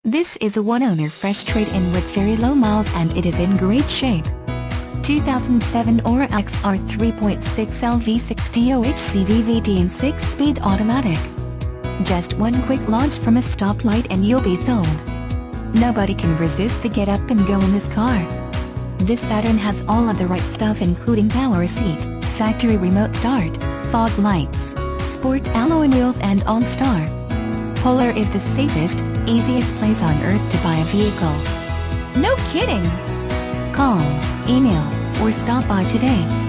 This is a one-owner fresh trade-in with very low miles and it is in great shape. 2007 Aura XR 3.6 LV6 DOHC VVT and 6-speed automatic. Just one quick launch from a stoplight and you'll be sold. Nobody can resist the get up and go in this car. This Saturn has all of the right stuff including power seat, factory remote start, fog lights, sport alloy wheels and OnStar. Polar is the safest, easiest place on earth to buy a vehicle. No kidding! Call, email, or stop by today.